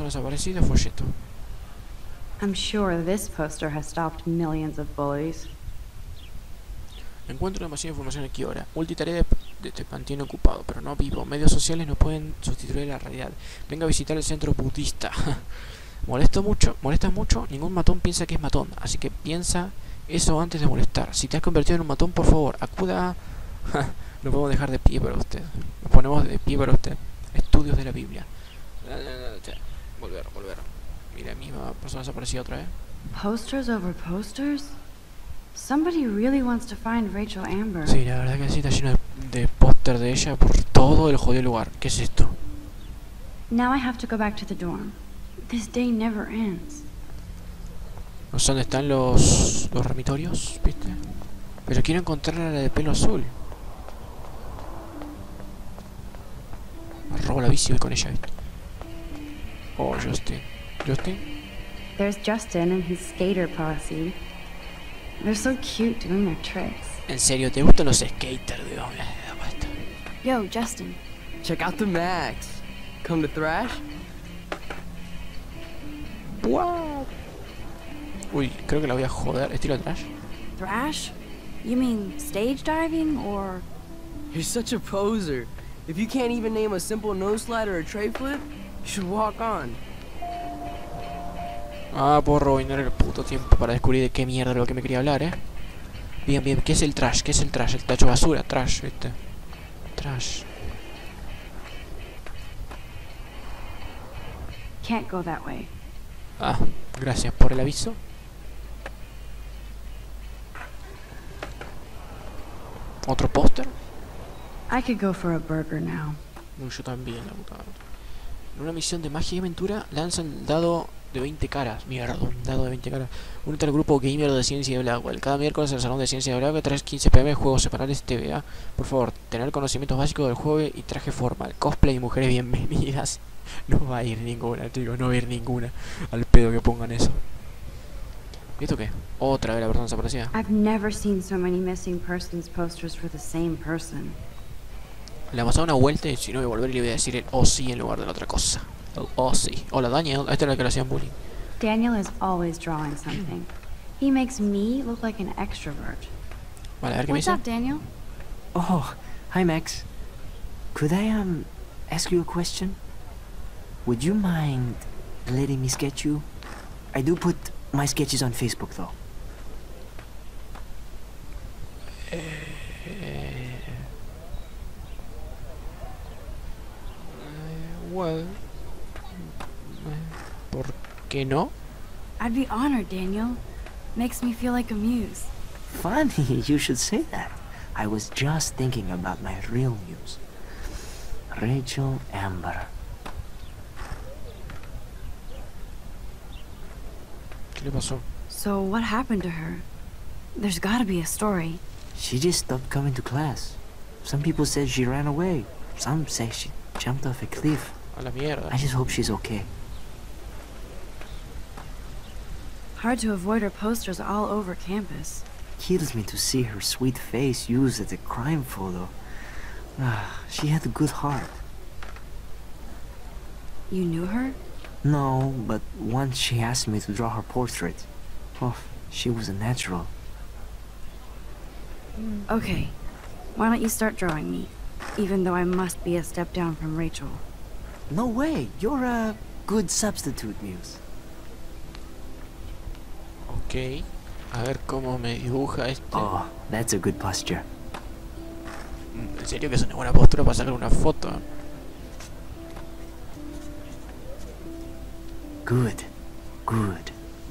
persona desaparecida, folleto. I'm sure this poster has stopped millions of bullies. Encuentro demasiada información aquí ahora. Multitarea te mantiene ocupado, pero no vivo. Medios sociales no pueden sustituir la realidad. Venga a visitar el centro budista. Molesta mucho, ningún matón piensa que es matón, así que piensa eso antes de molestar. Si te has convertido en un matón, por favor, acuda. Lo podemos dejar de pie para usted. Lo ponemos de pie para usted. Estudios de la Biblia. Volver. Mira, misma persona desaparecida otra vez. Posters over posters? Somebody really wants to find Rachel Amber. Sí, la verdad que sí, está lleno de póster de ella por todo el jodido lugar. ¿Qué es esto? Now I have to go back to the dorm. This day never ends. No sé dónde están los dormitorios, ¿viste? Pero quiero encontrar a la de pelo azul. Me robo la bici y voy con ella, ¿viste? Oh, Justin. There's Justin and his skater posse. They're so cute doing their tricks. ¿En serio te gustan los skaters? ¿De dónde? Yo, Justin. Check out the Max. Come to Thrash? Wow. Uy, creo que la voy a joder. ¿Estilo trash? Thrash? You mean stage diving or... You're such a poser. If you can't even name a simple nose slide or a tray flip, you should walk on. Ah, puedo arruinar el puto tiempo para descubrir de qué mierda es lo que me quería hablar, Bien, ¿qué es el trash? El tacho basura, trash, ¿viste? Trash. Can't go that way. Ah, gracias por el aviso. ¿Otro póster? I could go for a burger now. Uy, yo también, la puta madre. En una misión de magia y aventura, lanza el dado de 20 caras. Mierda, un dado de 20 caras. Únete al grupo gamer de Ciencia de Blackwell. Cada miércoles en el salón de Ciencia de Blackwell, 3:15 pm, juegos separales TVA. Por favor, tener conocimientos básicos del juego y traje formal. Cosplay y mujeres bienvenidas. No va a ir ninguna, chicos, no va a ir ninguna. Al pedo que pongan eso. ¿Y esto qué? Otra vez la persona desaparecida. I've never seen so many missing persons posters for the same person. Le vamos a dar una vuelta y si no voy a volver y le voy a decir el oh sí en lugar de la otra cosa. El oh sí. Hola Daniel, esta es la que le hacían bullying. Daniel is always drawing something. He makes me look like an extrovert. Vale, a ver qué me What's dice. up, Daniel? Oh, hi Max. Could I ask you a question? Would you mind letting me sketch you? I do put my sketches on Facebook though. Well, ¿por qué no? I'd be honored, Daniel. Makes me feel like a muse. Funny, you should say that. I was just thinking about my real muse. Rachel Amber. ¿Qué le pasó? So what happened to her? There's gotta be a story. She just stopped coming to class. Some people said she ran away. Some say she jumped off a cliff. A la mierda. I just hope she's okay. Hard to avoid her posters all over campus. Kills me to see her sweet face used as a crime photo. She had a good heart. You knew her? No, but once she asked me to draw her portrait. Oh, she was a natural. Okay. Why don't you start drawing me? Even though I must be a step down from Rachel. No way, you're a good substitute, Muse. Ok. A ver cómo me dibuja este. Oh, that's a good posture. En serio que es una buena postura para sacar una foto. Good, good.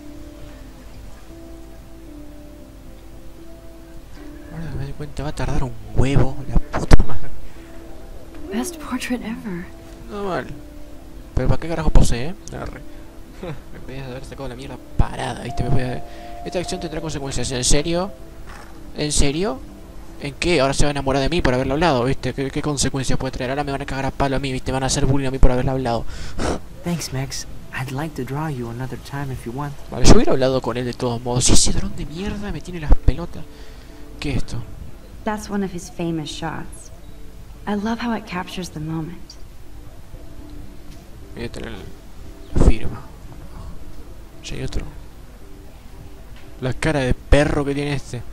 Ahora que me doy cuenta va a tardar un huevo, la puta madre. Best portrait ever. No mal. Pero ¿para qué carajo posee, Arre. Me podías haber sacado la mierda parada, ¿viste? Esta acción tendrá consecuencias. ¿En serio? ¿En serio? ¿En qué? Ahora se va a enamorar de mí por haberle hablado, ¿viste? ¿Qué consecuencias puede traer? Ahora me van a cagar a palo a mí, ¿viste? Van a hacer bullying a mí por haberle hablado. Thanks, Max. I'd like to draw you another time if you want. Vale, yo hubiera hablado con él de todos modos. Si ese dron de mierda me tiene las pelotas. ¿Qué es esto? That's one of his famous shots. I love how it captures the moment. Voy a tener Firma. Ya hay otro. La cara de perro que tiene este.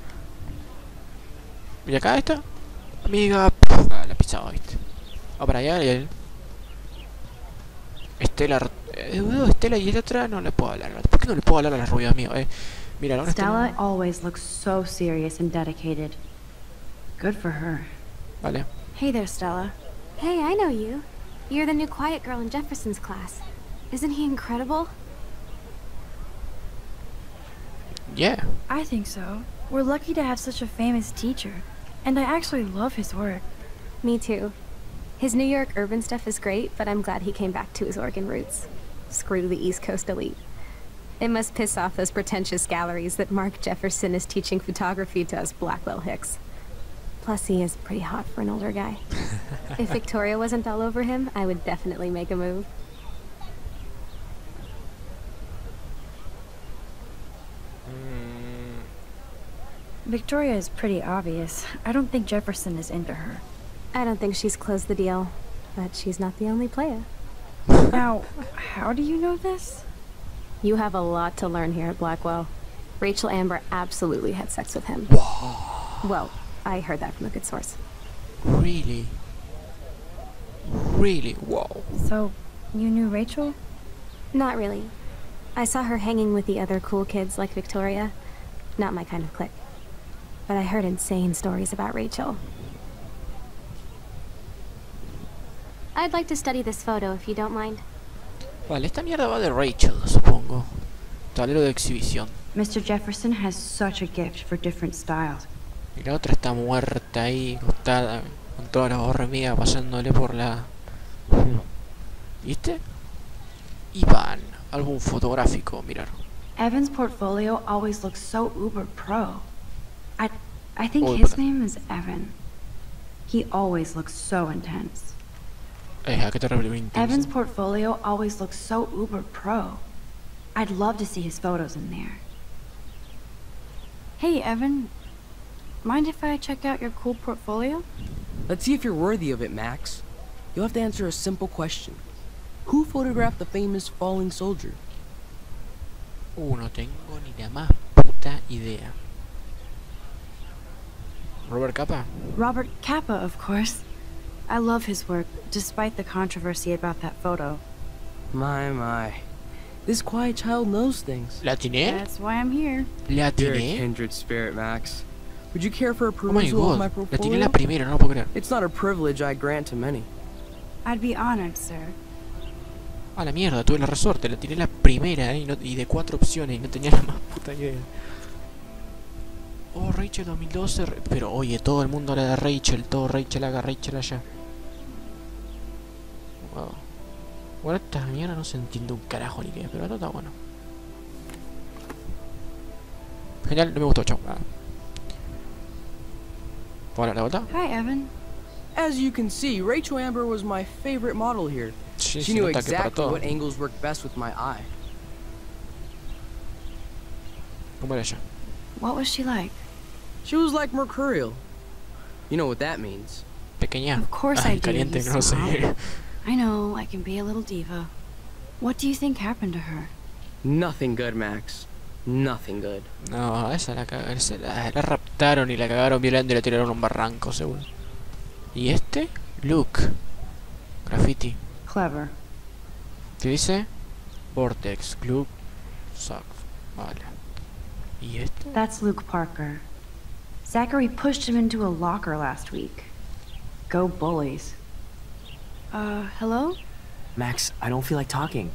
Y acá está. Amiga. La pisaba, viste. Va para allá y él. Estela. Estela y esta otra no le puedo hablar. ¿Por qué no le puedo hablar a la rubia, amigo? Mira, ahora Stella always looks so serious and dedicated. Good for her. Vale. Hey there, Stella. Hey, I know you. You're the new quiet girl in Jefferson's class. Isn't he incredible? Yeah. I think so. We're lucky to have such a famous teacher. And I actually love his work. Me too. His New York urban stuff is great, but I'm glad he came back to his Oregon roots. Screw the East Coast elite. It must piss off those pretentious galleries that Mark Jefferson is teaching photography to us Blackwell Hicks. Plus, he is pretty hot for an older guy. If Victoria wasn't all over him, I would definitely make a move. Victoria is pretty obvious. I don't think Jefferson is into her. I don't think she's closed the deal, but she's not the only player. Now, how do you know this? You have a lot to learn here at Blackwell. Rachel Amber absolutely had sex with him. Well, I heard that from a good source. Really? Really? Wow. So, you knew Rachel? Not really. I saw her hanging with the other cool kids like Victoria. Not my kind of clique. But I heard insane stories about Rachel. I'd like to study this photo if you don't mind. Vale, esta mierda va de Rachel, supongo. Tablero de exhibición. Mr. Jefferson has such a gift for different styles. Y la otra está muerta ahí, acostada, con todas las hormigas pasándole por la... ¿Viste? Iván, álbum fotográfico, mirar. Evan's portfolio always looks so uber pro. I think Uy, his perdón. name is Evan. He always looks so intense. ¿A qué te refieres? Evan's portfolio always looks so uber pro. I'd love to see his photos in there. Hey, Evan. Mind if I check out your cool portfolio? Let's see if you're worthy of it, Max. You'll have to answer a simple question. Who photographed the famous falling soldier? No tengo ni la más puta idea. ¿Robert Capa? Robert Capa, of course. I love his work, despite the controversy about that photo. My. This quiet child knows things. ¿La atiné? That's why I'm here. ¿La You're a atiné? kindred spirit, Max. Would you care for a Oh my perusal of my god, la atiné la portfolio? primera, no lo puedo creer. It's not a privilege I grant to many. I'd be honored, sir. A la mierda, tuve la resorte, la tiré la primera y de 4 opciones y no tenía la más puta idea. Oh, Rachel 2012, pero oye, todo el mundo habla de Rachel, todo Rachel acá, Rachel allá. Wow. Bueno, esta mierda no se entiende un carajo ni qué, pero esto está bueno. Genial, no me gustó, chao. ¿Puedo dar la vuelta? Hi, Evan. As you can see, Rachel Amber was my favorite model here. Sí, She se knew nota que para exactly todo. what angles worked best with my eye. ¿Cómo era ella? What was she like? She was like mercurial. You know what that means. Pequeña. Of course Ay, I do, caliente, you no sé. snob. I know, I can be a little diva. What do you think happened to her? Nothing good, Max. Nothing good. No, esa la cagaron, la raptaron y la cagaron violando y la tiraron a un barranco, seguro. ¿Y este? Luke. Graffiti. Clever. ¿Qué dice? Vortex, Club, Suck. Vale. ¿Y este? That's Luke Parker. Zachary pushed him into a locker last week. Go bullies. Hello? Max, I don't feel like talking.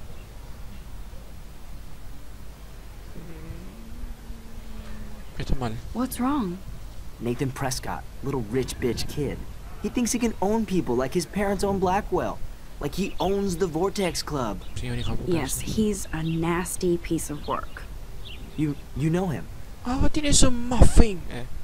Esto es mal. What's wrong? Nathan Prescott, little rich bitch kid. He thinks he can own people like his parents own Blackwell. Like he owns the Vortex Club. Sí, un hijo de puta. Yes, he's a nasty piece of work. You know him. Ah, tienes un muffin.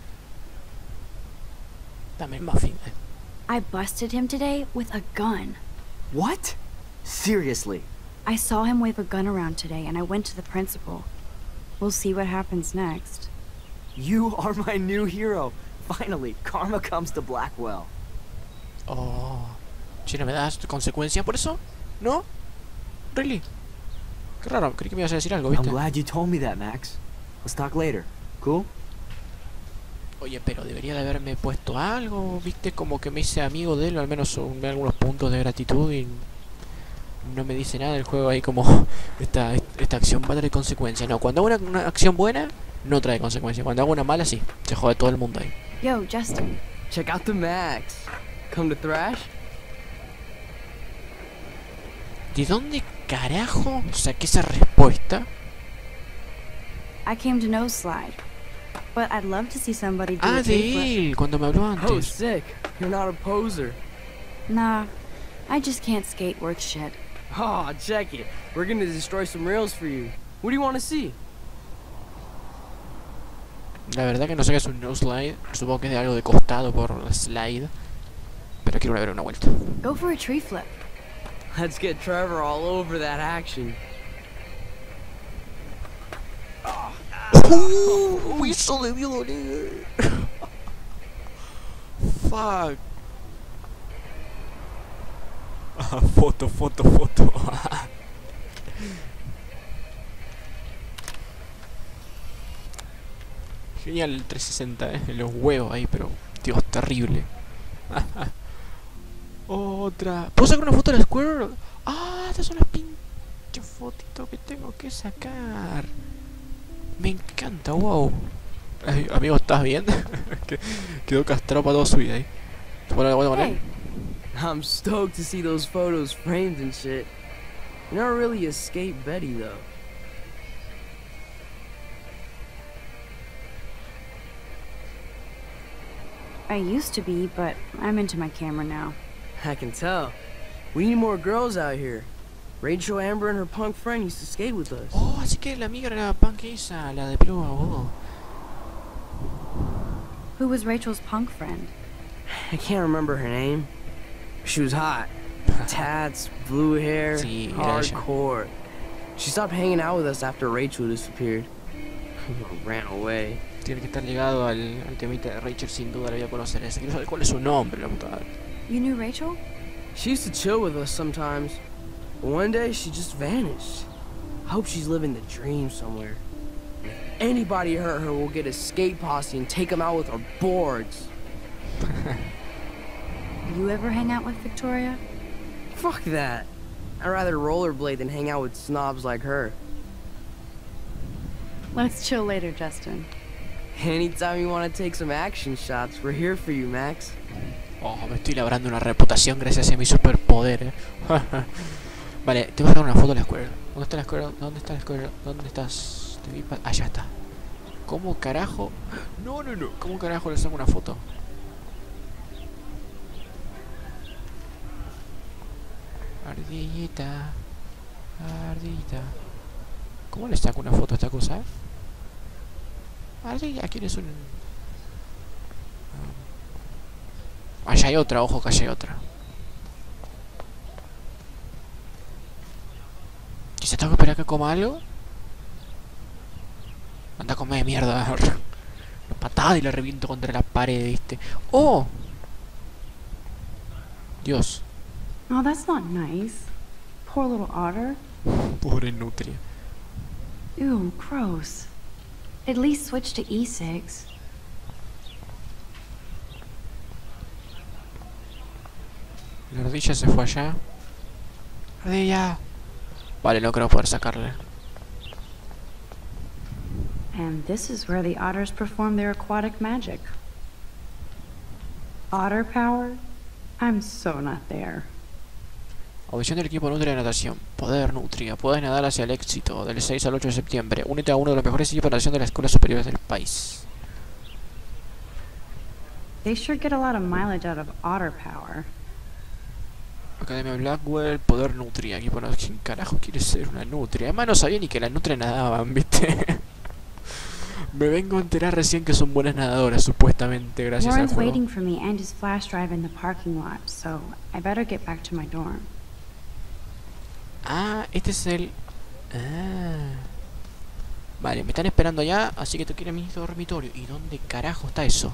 Dame el muffin. I busted him today with a gun. What? Seriously? I saw him wave a gun around today and I went to the principal. We'll see what happens next. You are my new hero. Finally, karma comes to Blackwell. Oh. Si no me das consecuencias por eso, ¿no? Really. Qué raro, creí que me ibas a decir algo, I'm ¿viste? glad you told me that, Max. Let's talk later. Cool? Oye, pero debería de haberme puesto algo, ¿viste? Como que me hice amigo de él, o al menos algunos puntos de gratitud y no me dice nada del juego ahí como esta acción va a traer consecuencias. No, cuando hago una acción buena, no trae consecuencias. Cuando hago una mala, sí. Se jode todo el mundo ahí. Yo, Justin. Check out the Max. Come to thrash? ¿De dónde carajo saqué esa respuesta? I came to Nose Slide. But I'd love to see somebody do Ah, a tree flip. de él, cuando me habló Oh, antes. sick. You're not a poser. Nah, I just can't skate worth shit. Oh, check it. We're gonna destroy some rails for you. What do you want to see? La verdad que no sé qué es un no slide. Supongo que es de algo de costado por la slide. Pero quiero ver una vuelta. Go for a tree flip. Let's get Trevor all over that action. Eso debió doler. Fuck. Foto. Genial el 360, los huevos ahí, pero Dios, terrible. Otra. ¿Puedo sacar una foto de la Squirrel? Ah, estas son las pinches fotitos que tengo que sacar. Me encanta, wow. Ay, amigo, ¿estás bien? Quedó castrado para toda su vida ahí. ¿Te puedo dar la vuelta con él? Hey, I'm stoked to see those photos framed and shit. You're not really a skate Betty, though. I used to be, but I'm into my camera now. I can tell. We need more girls out here. Rachel Amber and her punk friend used to skate with us. Oh, así que la amiga era la punk esa, la de pelo agudo. Who was Rachel's punk friend? I can't remember her name. She was hot. Tats, blue hair, Sí, era ella. hardcore. She stopped hanging out with us after Rachel disappeared. Ran away. Tiene que estar ligado al temita de Rachel, sin duda la voy a conocer esa. Quiero saber cuál es su nombre, la puta madre. You knew Rachel? She used to chill with us sometimes. But one day she just vanished. I hope she's living the dream somewhere. If anybody hurt her, we'll get a skate posse and take them out with our boards. You ever hang out with Victoria? Fuck that. I'd rather rollerblade than hang out with snobs like her. Let's chill later, Justin. Anytime you want to take some action shots, we're here for you, Max. Oh, me estoy labrando una reputación gracias a mi superpoder, Vale, te voy a sacar una foto de la Squirrel. ¿Dónde está la Squirrel? ¿Dónde está la Squirrel? ¿Dónde estás? Te vi allá está. ¿Cómo carajo? No. ¿Cómo carajo le saco una foto? Ardillita. Ardillita. ¿Cómo le saco una foto a esta cosa? Ardilla, ¿quién es un...? Allá hay otra, ojo que allá hay otra. ¿Quizás tengo que esperar a que coma algo? Anda a comer mierda. Una patada y la reviento contra la pared, ¿viste? ¡Oh! Dios. Oh, that's not nice. Poor little otter. Pobre nutria. Ew, gross. At least switch to E6. La ardilla se fue allá. ¡Ardilla! Vale, no creo poder sacarle. And this is where the otters perform their aquatic magic. Otter power? I'm so not there. Audición del equipo Nutria de natación. Poder Nutria. Puedes nadar hacia el éxito. Del 6 al 8 de septiembre. Únete a uno de los mejores equipos de natación de las escuelas superiores del país. They sure get a lot of mileage out of otter power. Academia Blackwell, Poder Nutria. Equipo no, ¿quién carajo quiere ser una nutria? Además no sabía ni que las nutrias nadaban, ¿viste? Me vengo a enterar recién que son buenas nadadoras, supuestamente, gracias al Warren's juego. waiting for me and his flash drive in the parking lot, so I better get back to my dorm. Ah, este es el... Ah. Vale, me están esperando allá, así que tengo que ir a mi dormitorio. ¿Y dónde carajo está eso?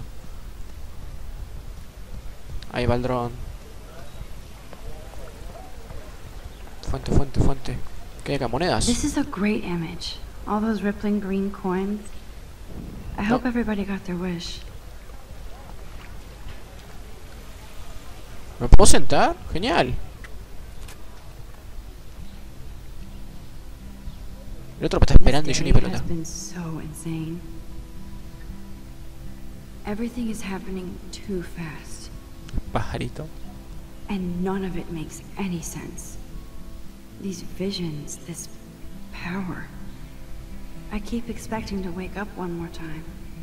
Ahí va el dron. Fuente. ¿Qué hay acá? ¿Monedas? This is a great image. All those rippling green coins. I hope everybody got their wish. ¿Me puedo sentar? Genial. El otro me está esperando y yo ni This day pelota. has been so insane. Everything is happening too fast, Pajarito. and none of it makes any sense. These visions, this power. I keep expecting to wake up one more time.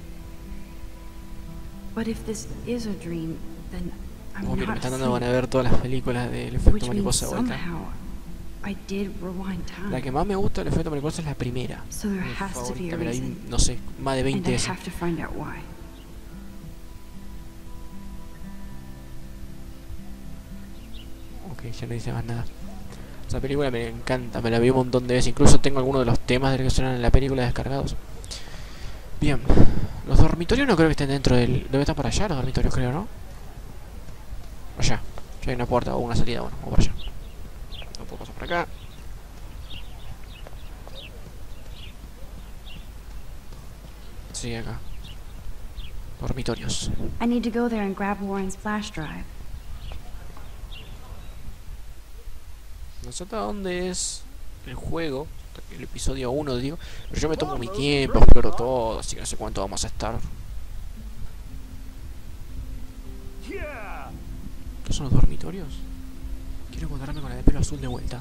But if this is a dream, then I'm Como que me not están dando ganas asleep, de ver todas las películas del efecto which means mariposa de vuelta. somehow I did rewind La time. que más me gusta del efecto mariposa es la primera. So there Mi has to be favorita, a pero hay, reason, no sé, más de and 20 I veces. have to find out why. Ok, ya no dice más nada. Esa película me encanta, me la vi un montón de veces. Incluso tengo algunos de los temas de los que suenan en la película descargados. Bien, los dormitorios no creo que estén dentro del... Debe estar para allá los dormitorios, creo, ¿no? Allá, ya hay una puerta o una salida, bueno, o para allá. No puedo pasar por acá. Sí, acá. Dormitorios. I need to go there and grab Warren's flash drive. No sé hasta dónde es el juego, el episodio 1, digo, pero yo me tomo mi tiempo, exploro todo, así que no sé cuánto vamos a estar. ¿Qué son los dormitorios? Quiero encontrarme con la de pelo azul de vuelta.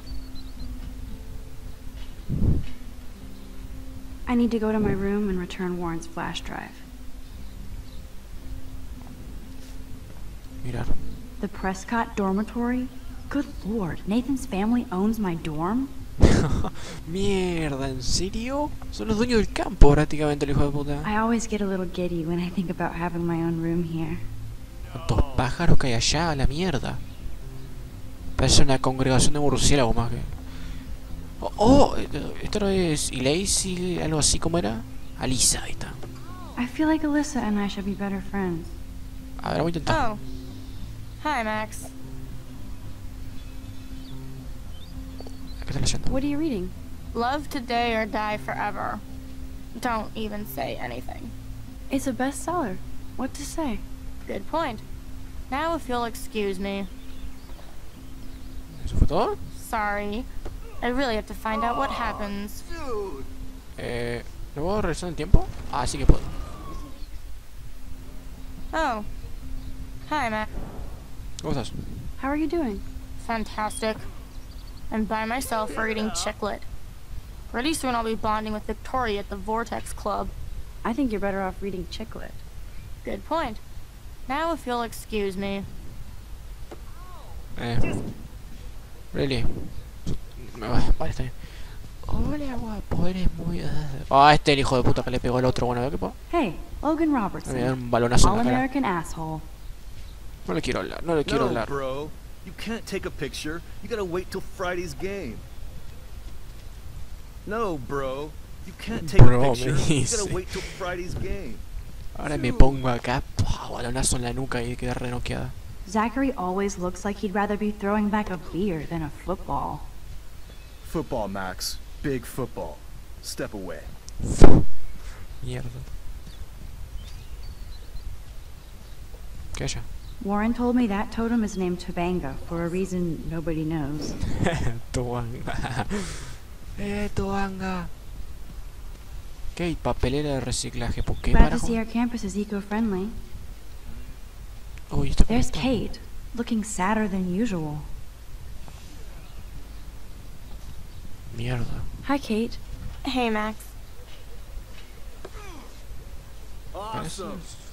I need to go to my room and return Warren's flash drive. Mirar. The Prescott dormitory? Good lord, Nathan's family owns my dorm? Mierda, ¿en serio? Son los dueños del campo prácticamente, el hijo de puta. I always get a little giddy when I think about having my own room here. ¿Cuántos pájaros que hay allá? A la mierda. Parece una congregación de murciélagos más que... esto no es Ilacy, algo así como era. Alisa, ahí está. I feel like Alyssa and I should be better friends. A ver, voy a intentar. Oh. Hi, Max. ¿Qué estás leyendo? What are you reading? Love today or die forever. Don't even say anything. It's a bestseller. What to say? Good point. Now if you'll excuse me. ¿Eso fue todo? Sorry. I really have to find out what happens. ¿No puedo regresar en el tiempo? Ah, sí que puedo. Oh. Hi, Max. ¿Cómo estás? How are you doing? Fantastic. I'm by myself reading Chicklet. Pretty soon I'll be bonding with Victoria at the Vortex Club. I think you're better off reading Chicklet. Good point. Now if you'll excuse me. Really? Vale, está bien. Hola, guapo, eres muy... Ah, el hijo de puta que le pegó al otro. Bueno, a ver qué puedo. Hey, Logan Me voy a dar Robertson. un balonazo en la cara. All-American asshole. No le quiero hablar, no le quiero hablar. Bro. You can't take a picture. You gotta wait till Friday's game. No, bro. You can't take Bro, a picture. me You dice. gotta wait till Friday's game. Ahora me pongo acá, balonazo en la nuca y queda re noqueada. Zachary always looks like he'd rather be throwing back a beer than a football. Football, Max. Big football. Step away. Mierda. ¿Qué haya? Warren told me that totem is named Tobanga for a reason nobody knows. Toanga. Toanga. ¿Qué hay? Papelera de reciclaje. ¿Por qué Glad to carajo? see our campus is eco-friendly. Uy, está There's conectado. Kate, looking sadder than usual. Mierda. Hi, Kate. Hey, Max. Parece...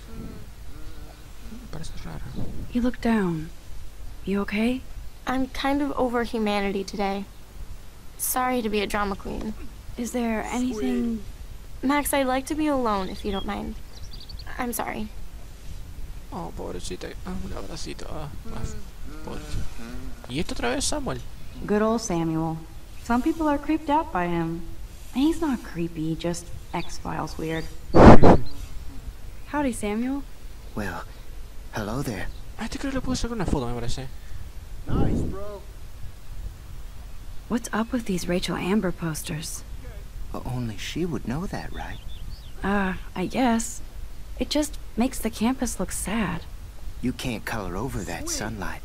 Parece raro. You look down. You okay? I'm kind of over humanity today. Sorry to be a drama queen. Is there anything... Max, I'd like to be alone if you don't mind. I'm sorry. Oh, pobrecita. Ah, un abracito. Pobrecita. ¿Y esto otra vez, Samuel? Good old Samuel. Some people are creeped out by him. And he's not creepy, just X-Files weird. Howdy, Samuel. Well, hello there. Ah, este creo que le puedo sacar una foto, me parece. Nice, bro. What's up with these Rachel Amber posters? But only she would know that, right? I guess. It just makes the campus look sad. You can't color over that sunlight.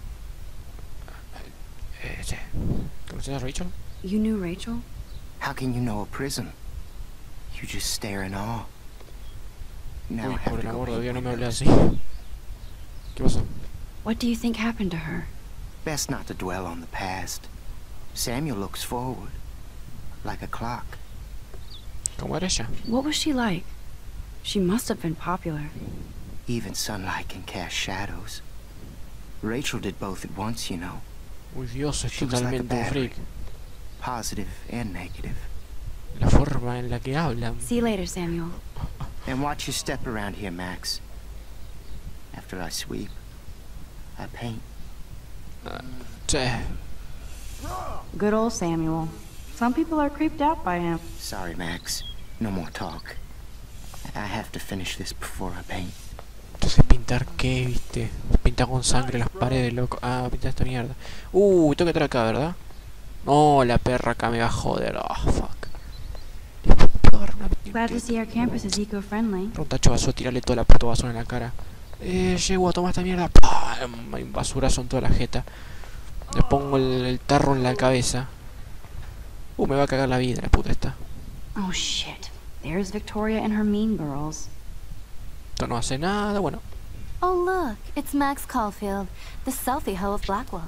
Che, ¿conoces a Rachel? You knew Rachel? How can you know a prism? You just stare in awe. Now Uy, I have por to el go amor de paint Dios, no me windows. hables así. ¿Qué pasó? What do you think happened to her? Best not to dwell on the past. Samuel looks forward, like a clock. ¿Cómo era ella? What was she like? She must have been popular. Even sunlight can cast shadows. Rachel did both at once, you know. Uy, Dios, es She was like a totalmente un battery. freak. Positive and negative. La forma en la que hablan. See you later, Samuel. And watch your step around here, Max. After I sweep, I paint. Che, Good old Samuel. Some people are creeped out by him. Sorry, Max. No more talk. I have to finish this before I paint. entonces pintar qué, viste. Pintar con sangre las paredes, loco. Ah, pintar esta mierda. Tengo que entrar acá, ¿verdad? No, la perra acá me va a joder. Oh, fuck. ¿Puedo agarrar una... Glad to see our campus is eco-friendly. Un tacho de basura, tirarle toda la puta basura en la cara. Llego a tomar esta mierda. ¡Pam! Hay un basurazo en toda la jeta. Le pongo el tarro en la cabeza. Me va a cagar la vida, la puta esta. Oh shit. There's Victoria and her mean girls. Esto no hace nada, bueno. Oh, look, it's Max Caulfield, the selfie hoe of Blackwell.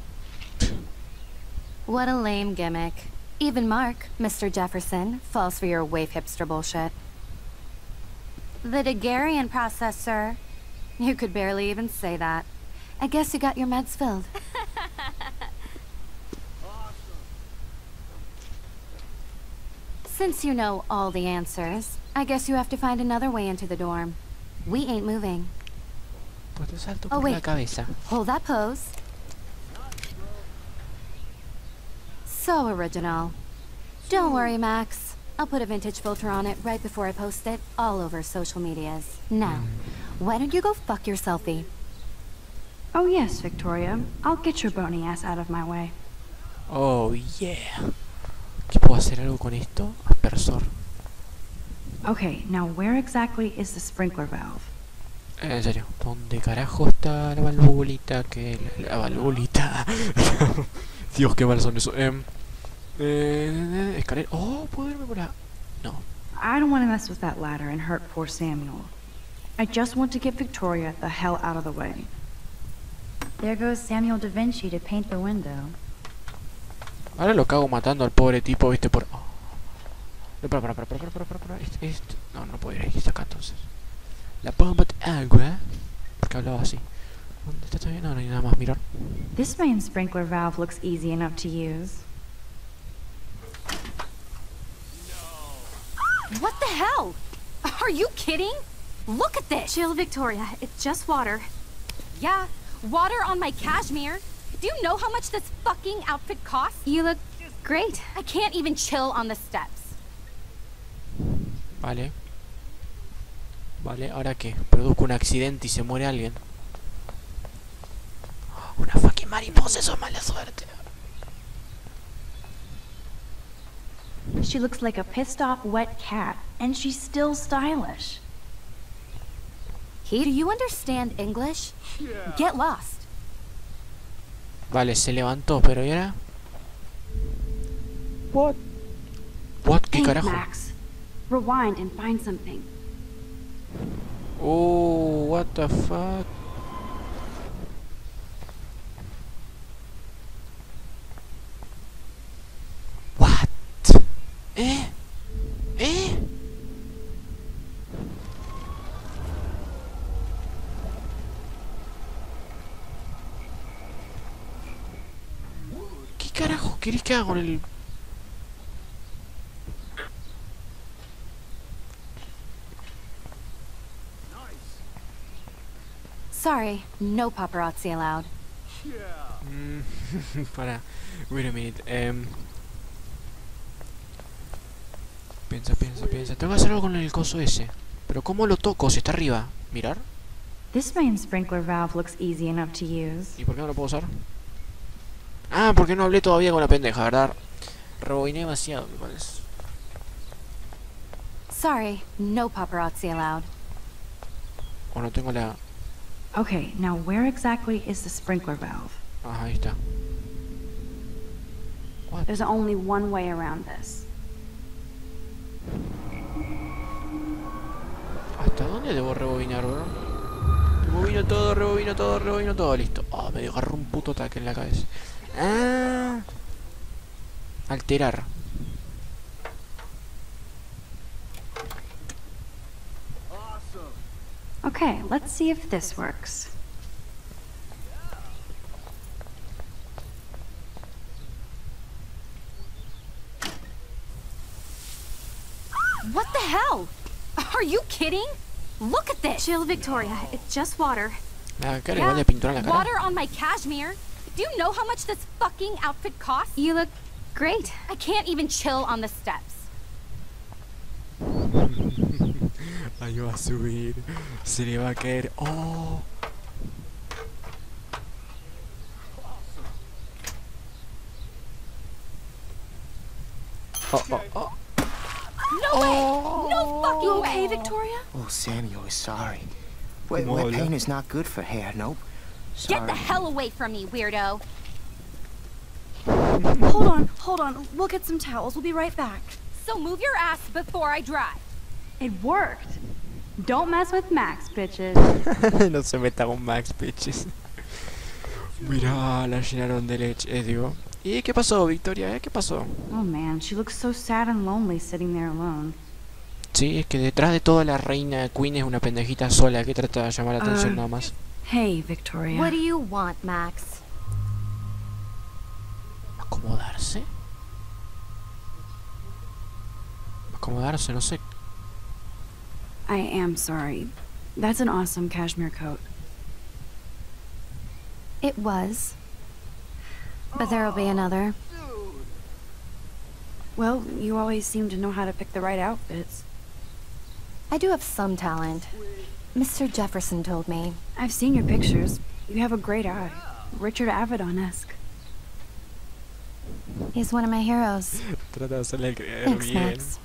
What a lame gimmick. Even Mark, Mr. Jefferson, falls for your wave hipster bullshit. The Daguerrean process, sir. You could barely even say that. I guess you got your meds filled. Since you know all the answers, I guess you have to find another way into the dorm. We ain't moving. Pues te salto Oh, por la wait. cabeza. Hold that pose. So original. Don't worry, Max. I'll put a vintage filter on it right before I post it all over social medias. Now, why don't you go fuck your selfie? Oh yes, Victoria. I'll get your bony ass out of my way. Oh, yeah. ¿Qué puedo hacer algo con esto? Aspersor. Okay, now where exactly is the sprinkler valve? En serio, ¿dónde carajo está la valvulita? La valvulita. Dios, qué mal son eso. Escalera. Oh, ¿puedo irme por la...? No. I don't want to mess with that ladder and hurt poor Samuel. I just want to get Victoria the hell out of the way. There goes Samuel da Vinci to paint the window. Ahora lo cago matando al pobre tipo, viste, por... Oh. Para. No, no puedo ir ahí, está acá entonces. La bomba de agua. Porque hablaba así. ¿Dónde está todavía? No hay nada más, mirar. This main sprinkler valve looks easy enough to use. What the hell? Are you kidding? Look at this! Chill, Victoria. It's just water. Yeah, water on my cashmere. Do you know how much this fucking outfit costs? You look great. I can't even chill on the steps. Vale. Vale, ¿ahora qué? Produzco un accidente y se muere alguien. Una fucking mariposa, eso es mala suerte. She looks like a pissed off wet cat, and she's still stylish. Do you understand English? Get lost. Vale, se levantó, pero ¿y ahora? What? ¿Qué Think, carajo? Max. Rewind and find something. Oh, what the fuck? What? ¿Eh? ¿Qué carajo querés que haga con el...? Sorry, no paparazzi allowed. Para, wait a minute. Piensa. Tengo que hacer algo con el coso ese. Pero ¿cómo lo toco si está arriba? ¿Mirar? This main sprinkler valve looks easy enough to use. ¿Y por qué no lo puedo usar? Ah, porque no hablé todavía con la pendeja, ¿verdad? Rebobiné demasiado, me parece. Sorry, no paparazzi allowed. O no tengo la... Okay, now where exactly is the sprinkler valve? Ah, ahí está. What? There's only one way around this. ¿Hasta dónde debo rebobinar, bro? Rebobino todo, listo. Oh, me agarró un puto ataque en la cabeza. Ah. Alterar. Okay, let's see if this works. What the hell? Are you kidding? Look at this. Chill, Victoria. It's just water. Ah, ¿qué le igual de pintura en la cara? Water on my cashmere. Do you know how much this fucking outfit costs? You look great. I can't even chill on the steps. Ahí va a subir. Se le va a caer. Oh. Oh. No way! No fucking way! Okay, Victoria? Oh, Samuel is sorry. Wet paint is not good for hair, nope. Sorry. Get the hell away from me, weirdo! Hold on. We'll get some towels. We'll be right back. So move your ass before I drive. It worked. Don't mess with Max, bitches. No se meta con Max, bitches. Mirá, la llenaron de leche, digo. ¿Y qué pasó, Victoria? ¿Qué pasó? Oh man, she looks so sad and lonely sitting there alone. Sí, es que detrás de toda la reina Queen es una pendejita sola que trata de llamar la atención nada más. Hey, Victoria. What do you want, Max? ¿Acomodarse? Acomodarse, no sé. I am sorry. That's an awesome cashmere coat. It was. But there'll be another. Well, you always seem to know how to pick the right outfits. I do have some talent. Mr. Jefferson told me. I've seen your pictures. You have a great eye. Richard Avedon-esque. He's one of my heroes. Trata de hacerle creer Thanks, bien. Max.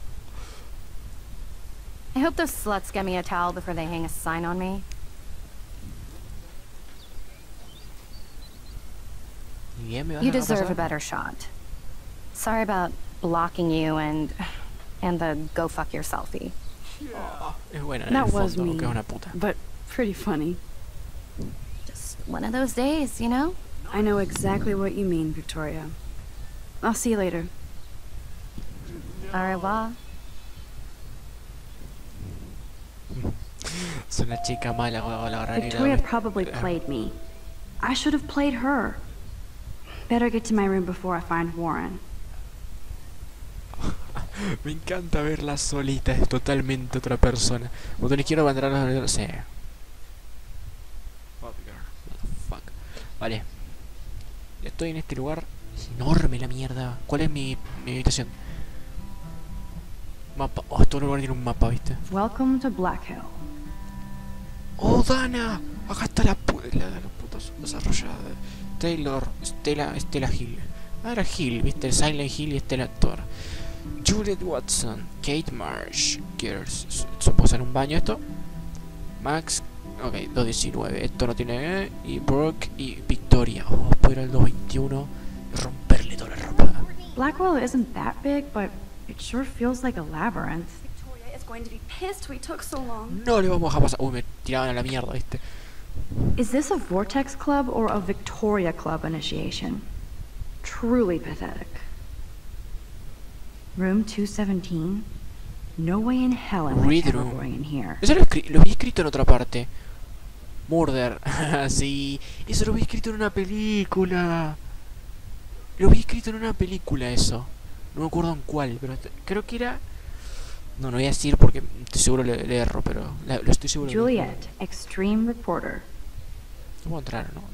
I hope those sluts get me a towel before they hang a sign on me. You deserve a better shot. Sorry about blocking you and the go fuck your selfie. Es buena en That el was fondo, me, que es una puta. but pretty funny. Just one of those days, you know? I know exactly what you mean, Victoria. I'll see you later. Au revoir. Es una chica mala con la gran Victoria probably played me. I should have played her. Better get to my room before I find Warren. Me encanta verla solita, es totalmente otra persona. Botón izquierdo para entrar a los... Sí. Fuck. Vale. Estoy en este lugar. Es enorme la mierda. ¿Cuál es mi habitación? Mapa. Oh, todo lugar tiene un mapa, ¿viste? Welcome to Black Hill. ¡Oh, Dana! Acá está la puta desarrollada. Taylor, Stella Hill. Ah, era Hill, ¿viste? El Silent Hill y este el actor. Juliet Watson, Kate Marsh, Gears. Supongo ser un baño esto. Max, ok, 219. Esto no tiene. Y Brooke y Victoria. Oh, puedo ir al 221 y romperle toda la ropa. Blackwell isn't that big, but it sure feels like a labyrinth. Victoria is going to be pissed we took so long. No le vamos a pasar. Uy, me tiraban a la mierda, ¿viste? Is this a Vortex Club or a Victoria Club initiation? Truly pathetic. Room 217? No way in hell am I Read ever room. going in here. Eso lo vi escrito en otra parte. Murder. Sí, eso lo vi escrito en una película. Lo vi escrito en una película eso. No me acuerdo en cuál, pero creo que era... No voy a decir porque estoy seguro le erro, pero lo estoy seguro. Juliet, Extreme Reporter. No puedo entrar, no.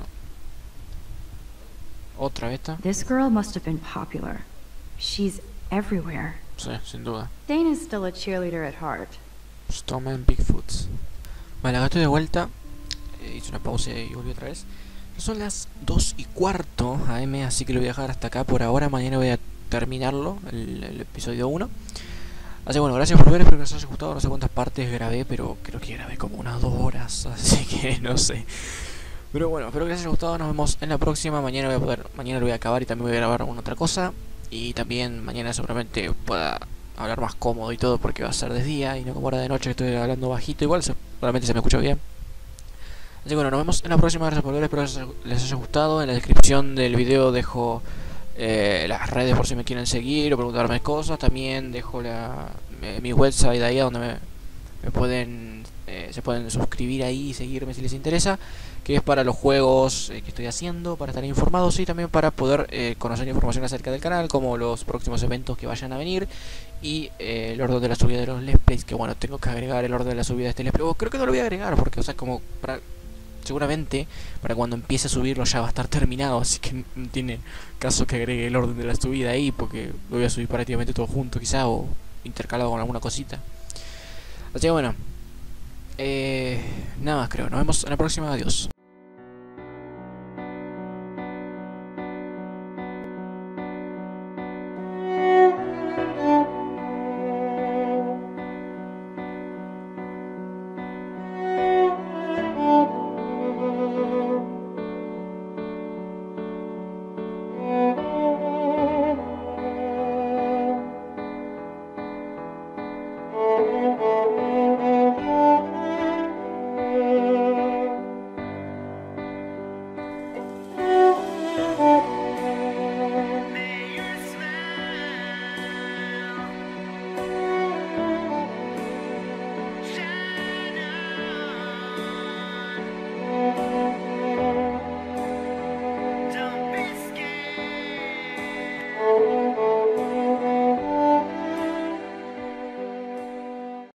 Otra vez esta. This girl must have been popular. She's everywhere. Sí, sin duda. Dane is still a cheerleader at heart. Stoneman Bigfoots. Vale, acá estoy de vuelta. Hice una pausa y volví otra vez. Son las 2:15 AM, así que lo voy a dejar hasta acá por ahora. Mañana voy a terminarlo, el episodio 1. Así que bueno, gracias por ver, espero que les haya gustado. No sé cuántas partes grabé, pero creo que grabé como unas 2 horas, así que no sé. Pero bueno, espero que les haya gustado. Nos vemos en la próxima. Mañana lo voy a acabar y también voy a grabar alguna otra cosa. Y también mañana seguramente pueda hablar más cómodo y todo, porque va a ser de día y no como ahora de noche que estoy hablando bajito. Igual seguramente se me escucha bien. Así que bueno, nos vemos en la próxima. Gracias por ver, espero que les haya gustado. En la descripción del video dejo las redes por si me quieren seguir o preguntarme cosas. También dejo mi website ahí donde me pueden se pueden suscribir ahí y seguirme si les interesa, que es para los juegos que estoy haciendo, para estar informados y también para poder conocer información acerca del canal, como los próximos eventos que vayan a venir y el orden de la subida de los Let's Plays, que bueno, tengo que agregar el orden de la subida de este Let's Play. Creo que no lo voy a agregar porque, o sea, como seguramente para cuando empiece a subirlo ya va a estar terminado, así que no tiene caso que agregue el orden de la subida ahí, porque lo voy a subir prácticamente todo junto quizá, o intercalado con alguna cosita. Así que bueno, nada más creo, nos vemos en la próxima, adiós.